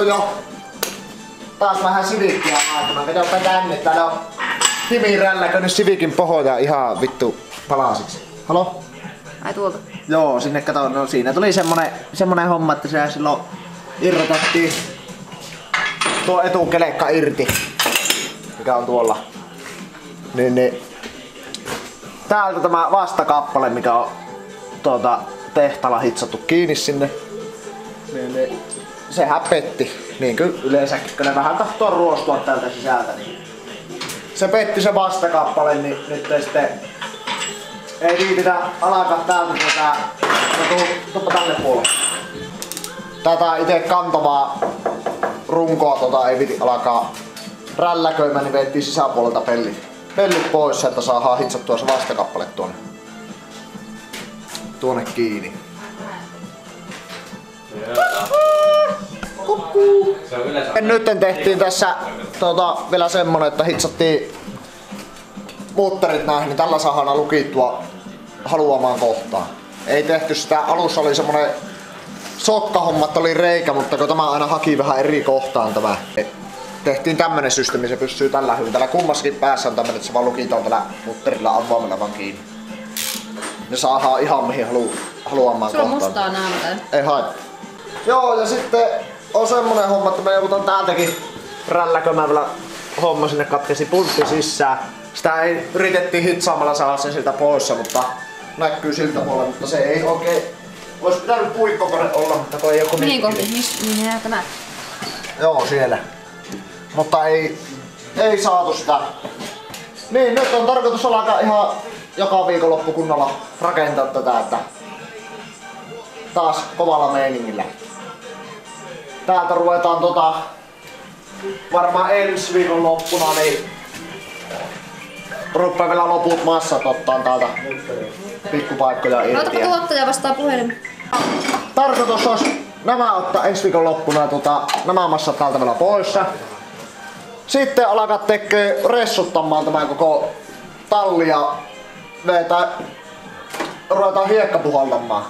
on jo taas vähän sivikkiä aikana. Vedopä tänne. Täällä on Kimi rälläkönyt sivikin pohjaa ihan vittu palasiksi. Halo? Ai tuolta? Joo, sinne kato, no siinä tuli semmonen homma, että se silloin irrotettiin tuo etukelekka irti, mikä on tuolla. Niin. Täältä tämä vastakappale, mikä on tehtaalla hitsattu kiinni sinne. Niin, sehän petti, niin kuin yleensäkin, kun ne vähän tahtoo ruostua täältä sisältä. Niin se petti se vastakappale, niin nyt sitten ei viititä alkaa täältä tuuppa tänne puolelle. Tätä itse kantavaa runkoa ei viiti alkaa rälläköimään, niin veettiin sisäpuolelta pellit pois, että saadaan hitsattua se vastakappale tuonne kiinni. Nyt tehtiin tässä vielä semmonen, että hitsattiin mutterit näihin, niin tällä saadaan lukittua haluamaan kohtaan. Ei tehty sitä, alussa oli semmonen sokkahomma, että oli reikä, mutta kun tämä aina haki vähän eri kohtaan tämä. Tehtiin tämmönen systeemi, se pysyy tällä hyvin. Tällä kummassakin päässä on tämmönen, että se vaan lukitaan tällä mutterilla avaimella vaan kiinni. Ne saadaan ihan mihin haluamaan kohtaan. Se on mustaa naamata. Ei haittaa. Joo, ja sitten on semmonen homma, että me joudutaan täältäkin rälläkömään vielä homma, sinne katkesi pultti sisään. Sitä ei yritettiin hitsaamalla saada sen siltä pois, mutta näkyy siltä puolella, mutta se ei oikein. Ois pitänyt puikkokone olla, mutta kun ei joku mihin kohti? Mihin tämä? Joo, siellä. Mutta ei saatu sitä. Niin, nyt on tarkoitus alkaa ihan joka viikonloppu kunnolla rakentaa tätä, että taas kovalla meiningillä. Täältä ruvetaan varmaan ensi viikon loppuna, niin rupeaa vielä loput massat ottaa täältä pikkupaikkoja irti. Otapa tuottaja vastaa puhelin. Tarkoitus olisi nämä ottaa ensi viikon loppuna nämä massat täältä vielä pois. Sitten alkaa tekee ressuttamaan tämän koko talli ja ruvetaan hiekkapuhaltamaan.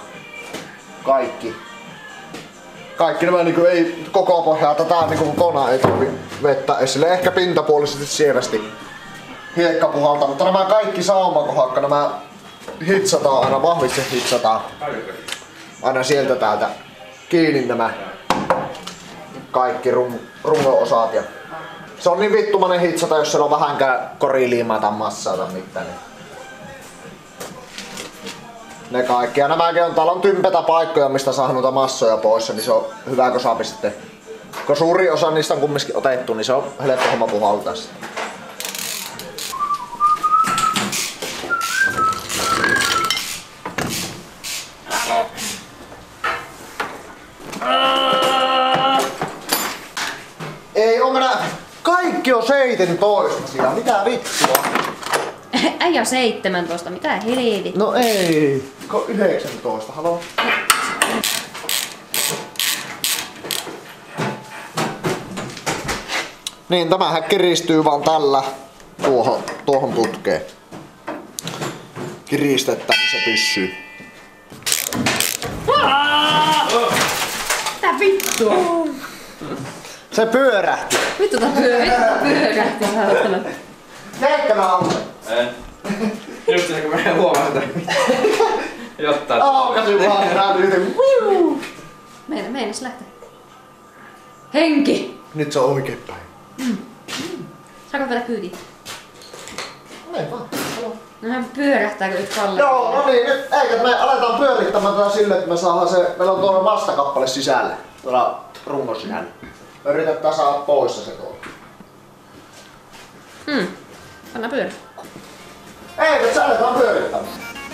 Kaikki nämä niinku ei koko pohjaa, tätä niinku kokonaan ei tarvi vettä esille. Ehkä pintapuolisesti sievästi hiekkapuhaltaa, mutta nämä kaikki saumakohakka, nämä hitsataan aina, vahvasti hitsataan. Aina sieltä täältä kiinni nämä kaikki rungo-osat. Ja se on niin vittumainen hitsata, jos siellä on vähänkään koriliimaa tai massaa tai mitään. Niin ne kaikki. Ja nämäkin on, täällä on tympetä paikkoja, mistä saa noita massoja pois, niin se on hyvä, kun saapi sitten. Kun suuri osa niistä on kumminkin otettu, niin se on helppo homma puhaltaa sitten. Ei, onko nää? Kaikki on 17 siellä, mitä vittua? Äijä on 17, mitä helvetti? No ei, 19, haloo? Niin, tämähän kiristyy vaan tällä tuohon putkeen. Kiristetään, niin se pysyy. Mitä vittua? Se pyörähti. Vittu tää pyörähti. Teetkö mä auto? En. Just se kun mä en huomaa sitä. Jotta. Aukasin vaan tää nyt. Meinas lähtee. Henki! Nyt se on oikein päin. Saanko vielä kyytiä? Ei vaan. No hän pyörähtääkö nyt Kalle? Joo, no niin, nyt eikö me aletaan pyörittämään tätä silleen, että me saadaan se, meillä on tuolla vastakappale sisällä. Tuolla rungon sisällä. Me yritetään saada pois se tuolla. Anna pyörä. Eikö sä aletaan pyörittämään?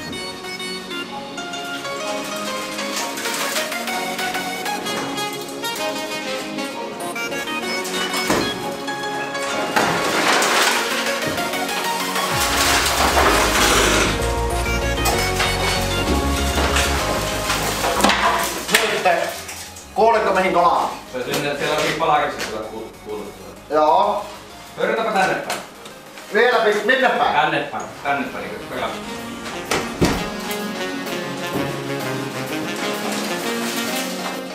Kuulitko mihin kolaan? Se sinne, siellä onkin palakiksi kuuluttua. Joo. Pyöritäpä tänne päin. Vielä minne päin? Tänne päin niin kuin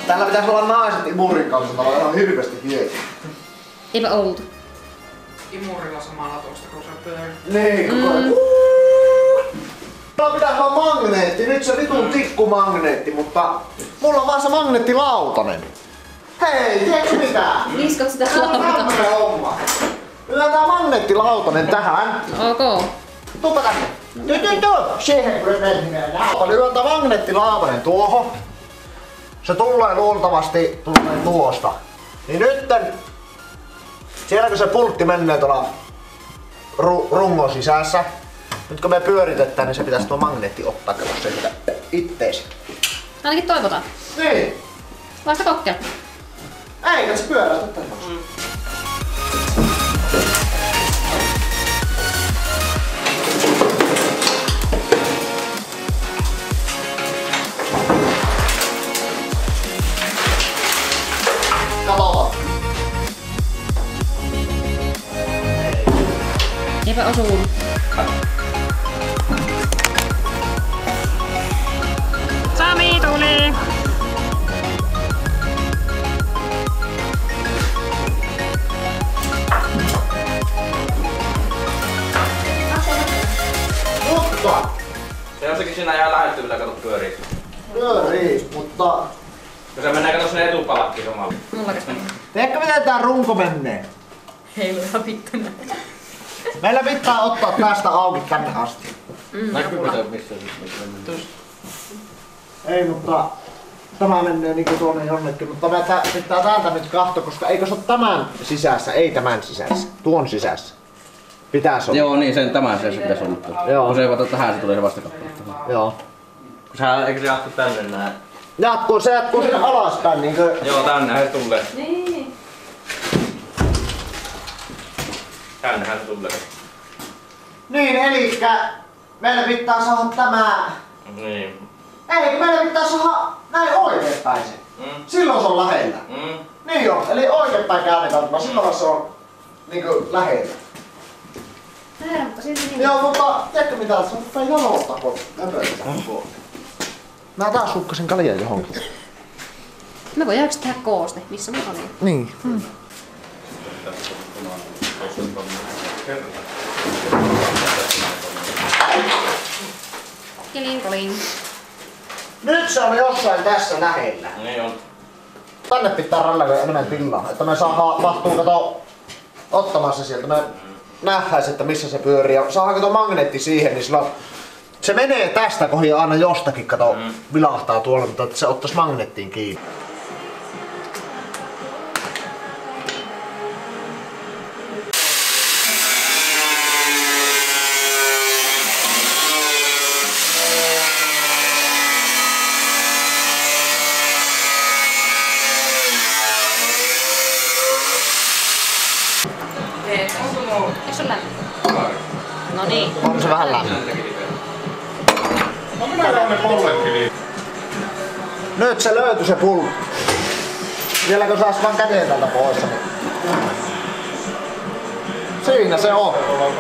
Täällä pitäisi olla naiset imurin kanssa, täällä on ihan hirveästi hyötyä. Eipä oltu. Imurilla samalla tuosta kun se pyörii. Niin, Mulla pitäisi olla magneetti, nyt se vitun tikkumagneetti, mutta mulla on vaan se magneettilautanen. Hei, tiedätkö mitä? Niskot sitä Tää on lautaa. tämmönen homma. Lyötään magneettilautanen tähän. Ok. Tuupa tänne. Siihen kun mennään. Lyötään magneettilautanen tuohon. Se tulee luultavasti tuosta. Niin nytten, siellä kun se pultti menee tuolla rungon sisässä, nyt kun me pyöritetään, niin se pitäisi tuo magneetti ottaa, kato se sitä ittees. Ainakin toivotaan. Niin. Vasta kokkela. Eikä se pyörää totta. Katsotaan. Eipä osunut. Sami tuli! Mutta Se jossakin siinä ihan lähettyvillä kato pyörii. pyörii, mutta Kun se menee kato sinne etupalakkiin samalla. Mulla käs meni. tiedätkö miten tää runko menee? Heilu ihan vittuna. Meillä pitää ottaa tästä auki tänne asti. Näkyykö se missä se? Ei, mutta tämä menee niinku tuonne jonnekin, mutta me pitää täältä nyt katsoa, koska eikö se ole tämän sisässä, ei tämän sisässä, tuon sisässä. Pitäis olla. Joo, niin sen tämän se pitäisi olla. Joo. Kun se ei vata tähän, se tulee se vastakappale. Joo. Kun sehän eikö se jatku tänne näin? Se jatkuu sinne alaspäin niinkö. Joo, tännehän se tulee. Niin. Tännehän se tulee. Niin, elikkä meillä pitää saada tämä. Niin. Ei, meillä pitää saada näin oikeinpäin se. Silloin se on lähellä. Niin joo, eli oikeinpäin käännetään, silloin se on niinku lähellä. Nähdä, mutta silti niin. Joo, mutta tiedätkö mitä, se on jalottaa, kun läpötetään. Mä taas hukkasin kaljan johonkin. Me voidaan tehdä kooste, missä me oli. Niin. Kelin kolin. Nyt se on jossain tässä lähellä. Niin on. Tänne pitää rallekoida enemmän tilaa, että me saadaan mahtuu kato ottamaan se sieltä. Me nähdään, että missä se pyörii ja saadaan kato magneetti siihen, niin silloin se menee tästä kohin aina jostakin kato vilahtaa tuolla, mutta että se ottais magneettiin kiinni. Eikö se ole lämmin? No niin. On se vähän lämmin. No minä on ne polletkin niin. Nyt se löytyi se pullo. Vieläkö saas vaan käteen tältä pois? Niin. Siinä se on.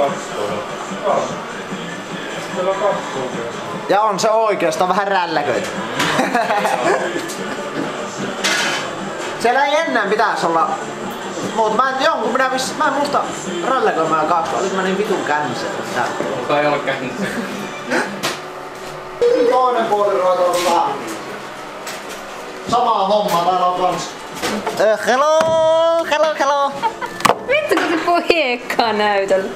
Ja on se oikeastaan vähän rälläköitä. Siellä ei ennen pitäisi olla. Mutta mä en muista rälläköimään kaksi, oliko mä niin vitun kännissä tää. Mutta ei ole käynnissä. Toinen puoli roitolla. Samaa hommaa täällä on kans. Hello. Vittu kun se pohiekkaa näytöllä.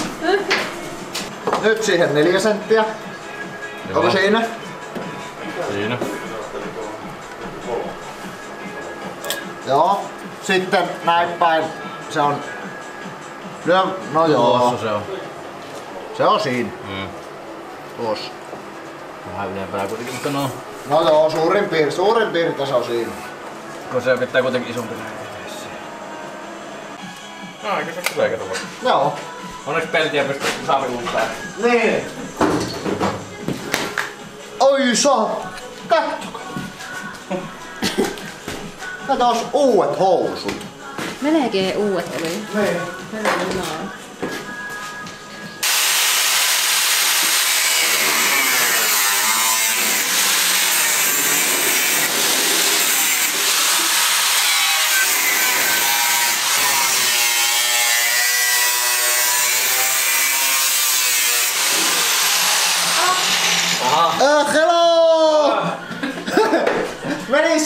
Nyt siihen 4 senttiä. Onko siinä? Siinä. Joo. Sitten näin päin. Se on. No joo. Tuossa se on. Se on siinä. Tuossa. Vähän ylempänä kuitenkin, mutta no. No joo, suurin piirtein se on siinä. Kun se pitää kuitenkin isompi tehdä. No, eikö se tulee kato? Joo. Onneksi peltiä pystyy saavi uuttaa. Niin. Oi saa. Kattokaa. Näitä olisi uudet housut. Melkein uudet oli. Niin. No.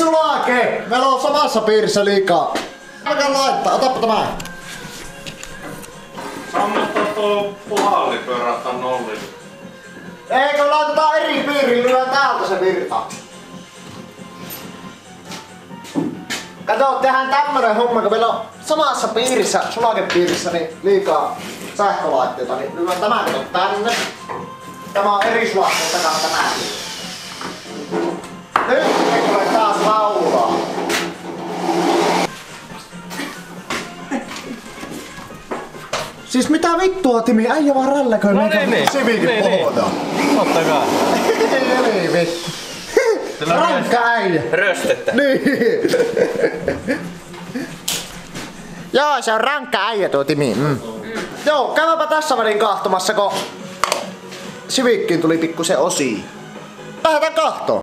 sulake! Meillä on samassa piirissä liikaa. Alkaa laittaa, otappa tämä. Sammuttaa tuo puhalli pyörähtää nolliin. Eikö laitetaan eri piiriin, lyö täältä se virta. Kato, tehdään tämmönen homma, kun meillä on samassa piirissä, sulakepiirissä, niin liikaa sähkölaitteita, niin lyö tämä kato tänne. Tämä on eri sulakkeiden takana tämäkin. Nyt me tulee taas laulaa. Siis mitä vittua, Timi? Äijä vaan rälläköön No niin Civicin pohdoon. Totta kai. Ei vittu. Rankka äijä. Röstettä. Niin. Joo, se on rankka äijä tuo Timi. Joo, käydäpä tässä välin kahtomassa, kun Civickiin tuli pikkusen osia. Lähdetään kahtoon.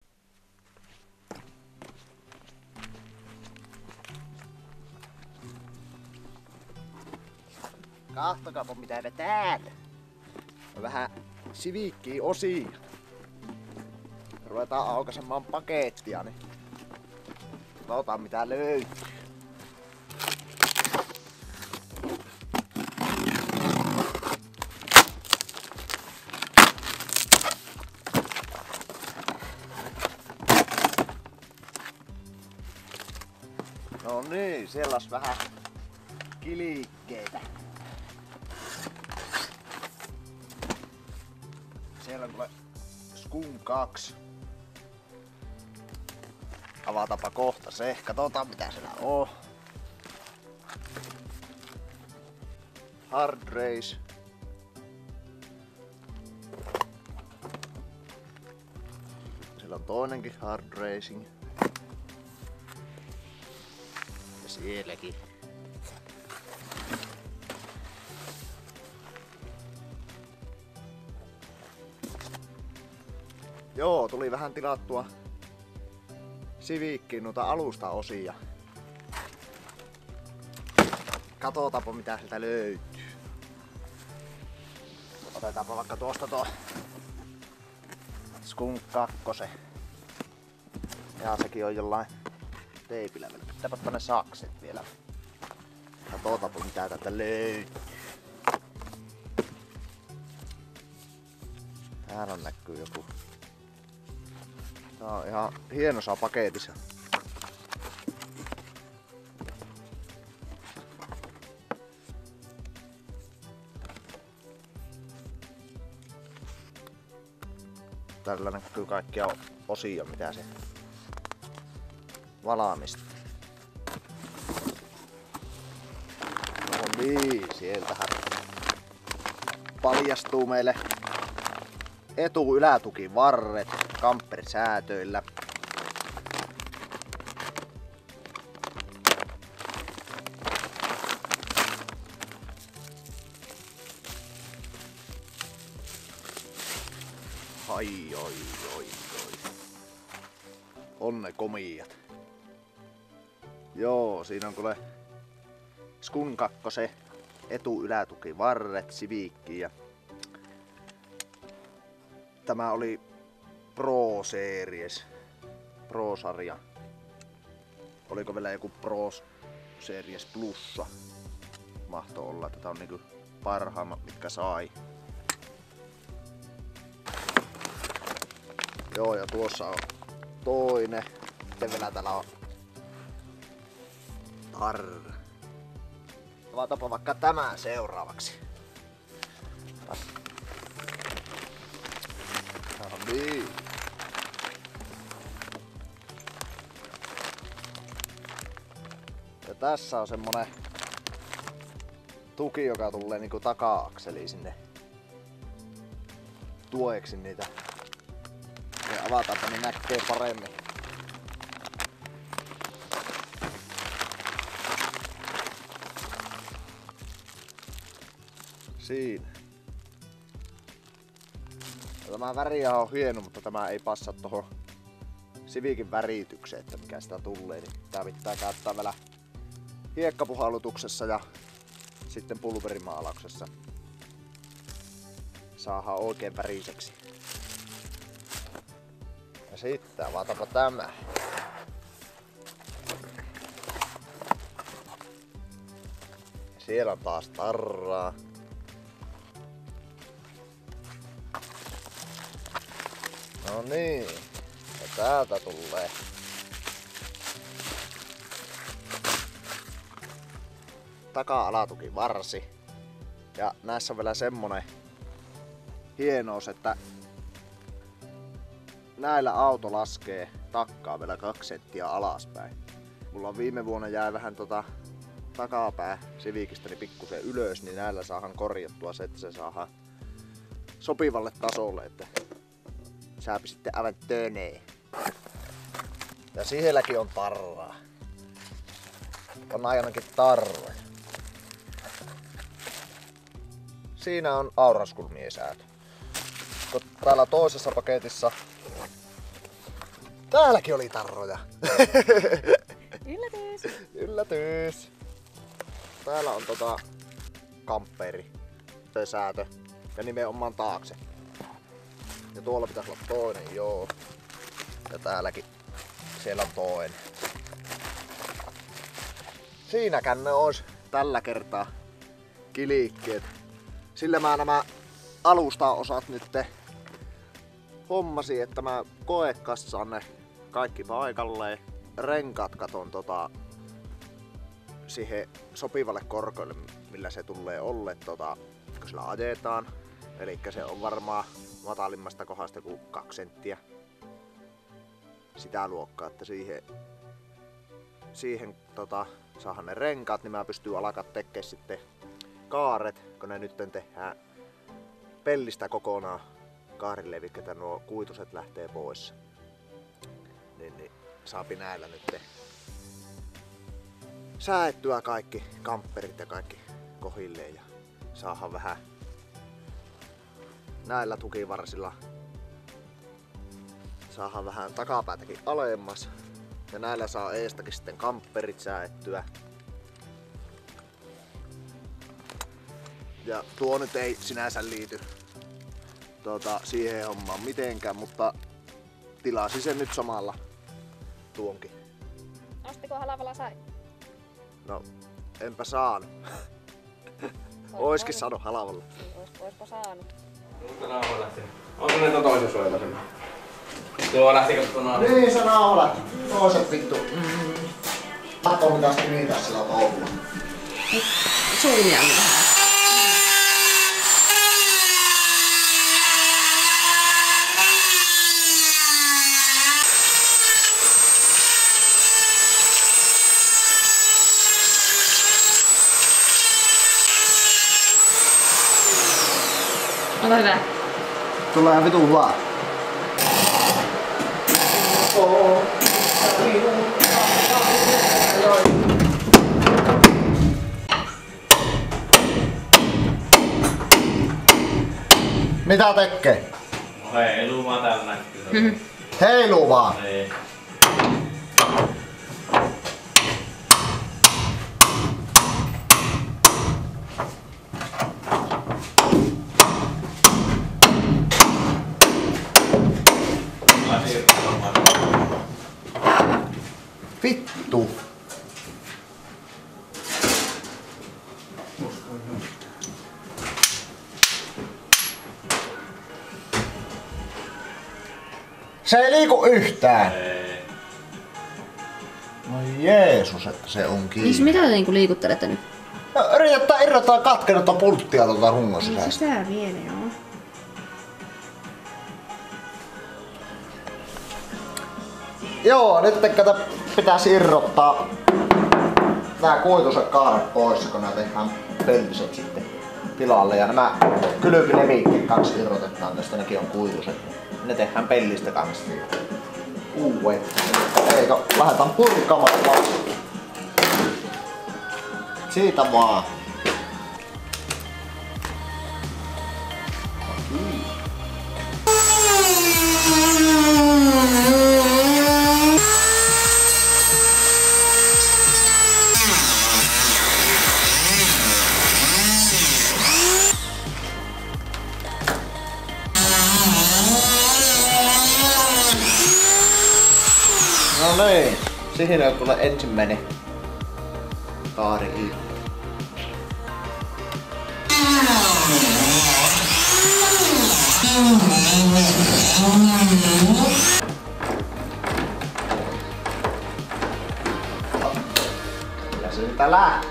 Kahtokaapa mitä me täällä. Vähän Civickiin osia. Ruvetaan aukaisemaan pakettia, niin katsotaan mitä löytyy. No niin, siellä on vähän kilikkeitä. Siellä on kuule Skun 2. Avatapa kohta se. Katsotaan mitä siellä on. Hard Race. Siellä on toinenkin Hard Racing. Ja sielläkin. Joo, tuli vähän tilattua Civickiin noita alustaosia. Katsotaanpa mitä sieltä löytyy. Otetaanpa vaikka tuosta tuo Skun 2. Ja sekin on jollain teipillä. Pitääpä ne sakset vielä. Katsotaanpa mitä täältä löytyy. Täällä näkyy joku. Tää on ihan hienossa paketissa. Tällä näkyy kaikkia osia mitä se valmistaa. No niin, sieltähän paljastuu meille etu-ylätukivarret kamperisäätöillä. Ai. On ne komiat. Joo, siinä on kuule Skun 2 etu-ylätukivarret Civickiin ja tämä oli Pro Series, Pro-sarja. Oliko vielä joku Pro Series Plussa? Mahtoi olla, että tää on niinku parhaimmat mitkä sai. Joo, ja tuossa on toinen. Sitten vielä täällä on tarra. Avataanpa vaikka tämä seuraavaksi. No niin. Ja tässä on semmonen tuki, joka tulee niinku taka-akseliin sinne tueksi niitä. Ja avataanpa niin näkee paremmin. Siinä. Tämä väriä on hieno, mutta tämä ei passaa tohon Civicin väritykseen, että mikä sitä tulee. Niin tää pitää käyttää vielä hiekkapuhallutuksessa ja sitten pulverimaalauksessa. Saadaan oikein väriseksi. Ja sitten avataanpa tämä. Siellä on taas tarraa. No niin. Ja täältä tulee. Taka-alatuki varsi. Ja näissä on vielä semmonen hienous, että näillä auto laskee takkaa vielä 2 senttiä alaspäin. Mulla on viime vuonna jäi vähän takapää Civicistä niin pikkusen ylös, niin näillä saadaan korjattua se, että se saadaan sopivalle tasolle, että sääpi sitten aivan tönee. Ja sielläkin on tarraa. On ainakin tarroja. Siinä on auraskulmien säätö. Täällä toisessa paketissa täälläkin oli tarroja. Yllätys! Yllätys! Täällä on kamperi, se säätö ja nimenomaan taakse. Ja tuolla pitäisi olla toinen, joo. Ja täälläkin siellä on toinen. Siinäkään ne olisi tällä kertaa kilikkeet. Sillä mä nämä alustaosat nyt hommasin, että mä koekassaan ne kaikki paikalleen. Renkaat katon siihen sopivalle korkeudelle, millä se tulee olle, kun sillä ajetaan. Eli se on varmaan matalimmasta kohdasta kuin 2 senttiä. Sitä luokkaa, että siihen saadaan ne renkaat, niin mä pystyn alkaa tekemään sitten kaaret, kun ne nyt tehdään pellistä kokonaan kaarille, eli nuo kuituset lähtee pois. Niin saapi näillä nyt säättyä kaikki kamperit ja kaikki kohilleen ja saadaan vähän näillä tukivarsilla saadaan vähän takapäätäkin alemmas ja näillä saa eestäkin sitten kamperit säättyä. Ja tuo nyt ei sinänsä liity siihen hommaan mitenkään, mutta tilasin sen nyt samalla tuonkin. Ostiko Halavala sai? No, enpä saanut. Oiskin saanut Halavalla. Oispa saanut. Mutta nauha lähti. Onko ne toisen suojella sen? Tuo lähtikö tuona? Niin se nauha. Toiset vittu. Katso mitä sitten niitä sillä touhulla. Suunia vähän. Ole hyvä. Tulee vitun vaan. Mitä tekee? No heiluu vaan täällä näkyy. Heiluu vaan. Ei. Vittu. Se ei liiku yhtään. Ei. No Jeesus, että se on kiinni. Siis mitä te niinku liikuttelette nyt? No, yritetään irrottaa katkenutta pulttia rungon sisästä. Sitä vielä, joo. Joo, nyt kato, pitäisi irrottaa nää kuituset kaaret pois, kun nää tehdään pelliset sitten tilalle. Ja nämä kylpylevikkeet kaksi irrotetaan tästä, nekin on kuituset. Ne tehdään pellistä kanssa. Uuet. Eikö, lähdetään purkamaan vaan. Siitä vaan. No niin, siihen tulee ensimmäinen kaari irti. Ja se sitä lähtee.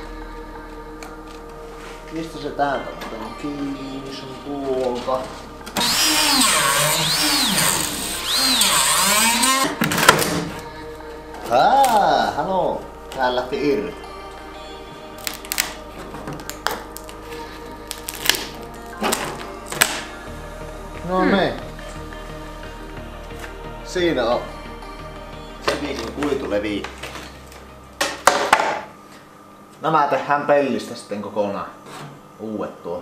Mistä se täältä on kiinni sun tuolta? Halo. Tää lähti irti. No niin. Siinä on se viikon kuituleviikki. Nämä tehdään pellistä sitten kokonaan uudet tuo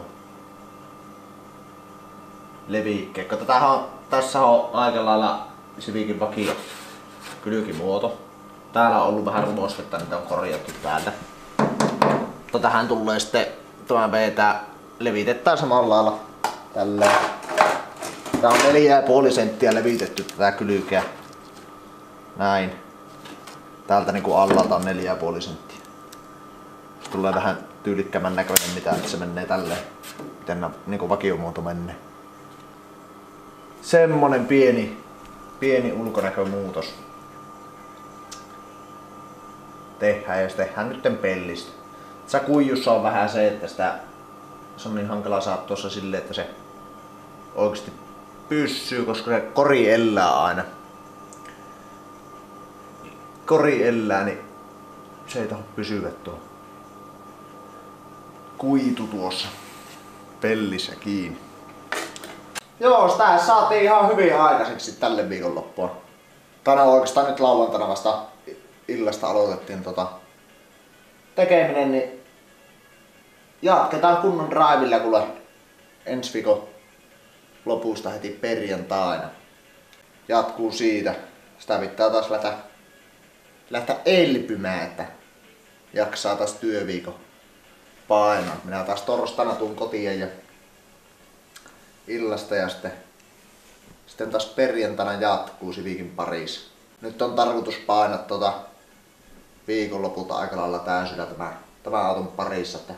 leviikkeet. Tässä on aika lailla Civikin vakio kylkimuoto. Täällä on ollut vähän rumosvettä, niitä on korjattu täältä. Mutta tähän tulee sitten tämä levitetään samalla lailla tälleen. Tää on 4,5 senttiä levitetty tätä kylkeä. Näin. Täältä niinku allalta on 4,5 senttiä. Se tulee vähän tyylikkämän näköinen, mitä nyt se menee tälleen. Miten niinku vakiomuoto menee. Semmonen pieni ulkonäkömuutos. Tehdään ja se tehdään nytten pellistä. Tässä kuijussa on vähän se, että se on niin hankala saada tuossa silleen, että se oikeesti pysyy, koska se kori elää aina. Kori elää, niin se ei tahdo pysyä tuo kuitu tuossa pellissä kiinni. Joo, sitä saatiin ihan hyvin aikaiseksi tälle viikonloppuun. Tänä oikeastaan nyt lauantaina vasta illasta aloitettiin tekeminen, niin jatketaan kunnon raivilla kuule ensi viikon lopusta heti perjantaina. Jatkuu siitä. Sitä pitää taas lähteä elpymään, että jaksaa taas työviikon painaa. Minä taas torstaina tuun kotiin ja illasta ja sitten taas perjantaina jatkuu Civikin parissa. Nyt on tarkoitus painaa viikonlopulta aika lailla täysillä tämä auton parissa, että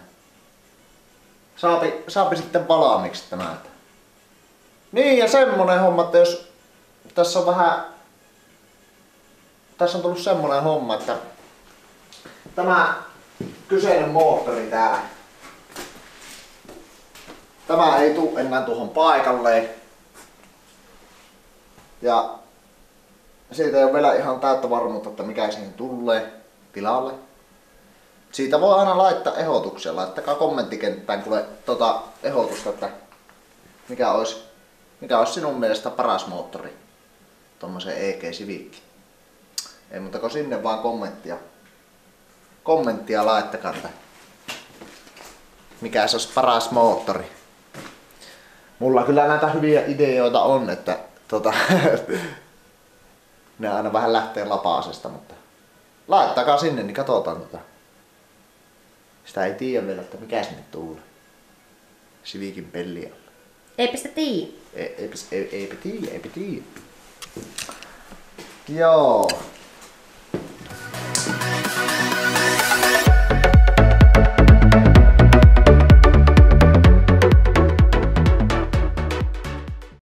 saapi sitten valmiiksi tämä. Niin ja semmonen homma, että jos tässä on tullut semmonen homma, että tämä kyseinen moottori täällä, tämä ei tule enää tuohon paikalleen. Ja siitä ei ole vielä ihan täyttä varmuutta, että mikä siihen tulee tilalle. Siitä voi aina laittaa ehdotuksia. Laittakaa kommenttikenttään kuule ehdotusta, että mikä olisi sinun mielestä paras moottori tommoseen EG Civickiin. Ei muuta kuin sinne vaan kommenttia laittakaa, että mikä se olisi paras moottori. Mulla kyllä näitä hyviä ideoita on, että ne aina vähän lähtee lapaasesta, mutta laittakaa sinne, niin katsotaan Sitä ei tiedä vielä, että mikä sinne tulee. Civikin pelli alla. Eipä sitä tiedä. Eipä tiedä. Joo.